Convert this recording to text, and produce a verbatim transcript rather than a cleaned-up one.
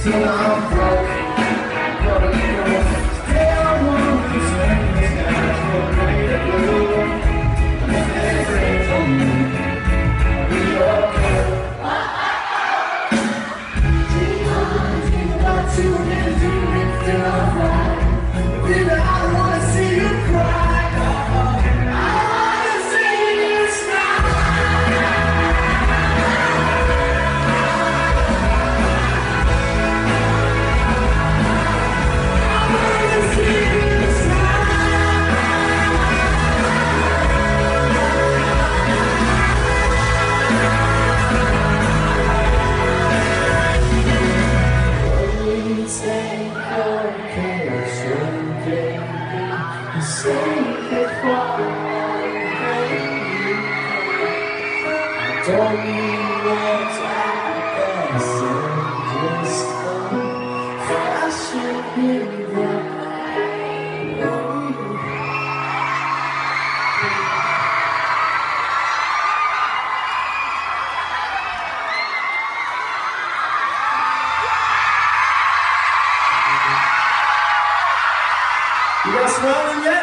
till I'm broke. Gotta go. Today I want to swing the skies for a night of blue. And if it rains on me, I'll be okay. Dream on, dream about you and dream it till I'm right. Baby, I wanna see you cry. Don't need words, I guess I'm just fun. Flashing in the eye. You guys smiling yet?